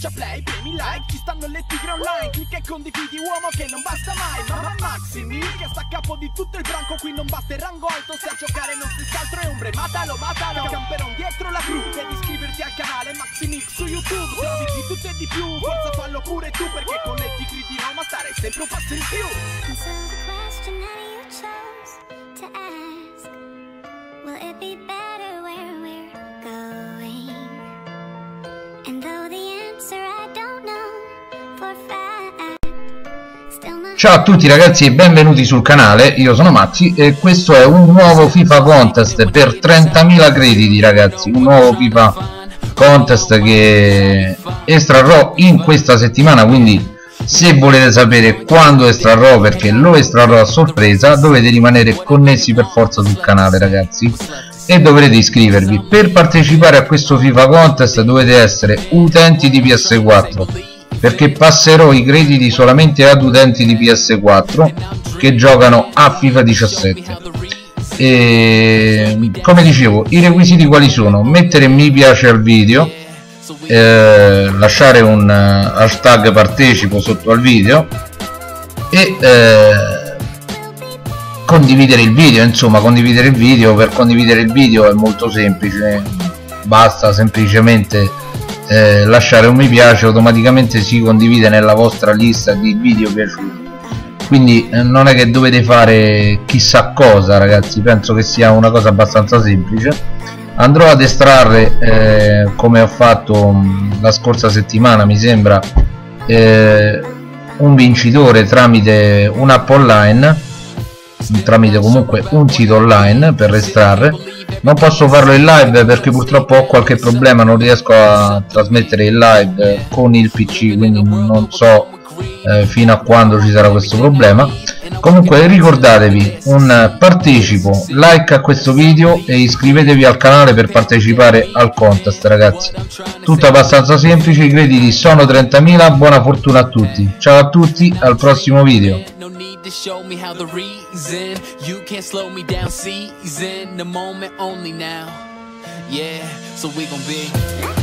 Schiaccia play, premi like, ci stanno le tigre online. Clicca e condividi, uomo, che non basta mai. Ma Maximi, che sta a capo di tutto il branco. Qui non basta il rango alto, se a giocare non si altro è ombre. Matalo, matalo, camperon dietro la cru. Devi iscriverti al canale Maximix su YouTube. Trovi di tutto e di più, forza fallo pure tu. Perché con le tigri di Roma starei sempre un passo in più. And so the question that you chose to ask, will it be better where we're going? And though the answer I don't know for fact, still not. Ciao a tutti ragazzi e benvenuti sul canale, io sono Mazzi e questo è un nuovo FIFA Contest per 30.000 crediti ragazzi, un nuovo FIFA Contest che estrarrò in questa settimana, quindi se volete sapere quando estrarrò, perché lo estrarrò a sorpresa, dovete rimanere connessi per forza sul canale ragazzi e dovrete iscrivervi. Per partecipare a questo FIFA Contest dovete essere utenti di PS4, perché passerò i crediti solamente ad utenti di PS4 che giocano a FIFA 17. E come dicevo, i requisiti quali sono? Mettere mi piace al video, lasciare un hashtag partecipo sotto al video e condividere il video. Insomma, condividere il video. Per condividere il video è molto semplice, basta semplicemente lasciare un mi piace, automaticamente si condivide nella vostra lista di video piaciuti. Quindi non è che dovete fare chissà cosa ragazzi, penso che sia una cosa abbastanza semplice. Andrò ad estrarre come ho fatto la scorsa settimana mi sembra un vincitore tramite un'app online, tramite comunque un sito online per estrarre. Non posso farlo in live perché purtroppo ho qualche problema, non riesco a trasmettere in live con il PC, quindi non so fino a quando ci sarà questo problema. Comunque ricordatevi un partecipo, like a questo video e iscrivetevi al canale per partecipare al contest ragazzi. Tutto abbastanza semplice, i crediti sono 30.000, buona fortuna a tutti. Ciao a tutti, al prossimo video. To show me how the reason you can't slow me down, season the moment only now, yeah, so we gon' be